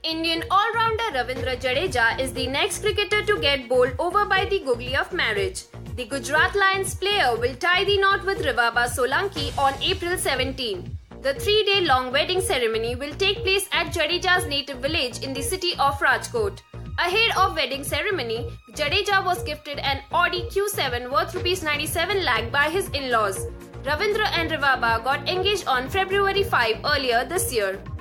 Indian all-rounder Ravindra Jadeja is the next cricketer to get bowled over by the googly of marriage. The Gujarat Lions player will tie the knot with Rivaba Solanki on April 17. The 3-day-long wedding ceremony will take place at Jadeja's native village in the city of Rajkot. Ahead of wedding ceremony, Jadeja was gifted an Audi Q7 worth ₹97 lakh by his in-laws. Ravindra and Rivaba got engaged on February 5 earlier this year.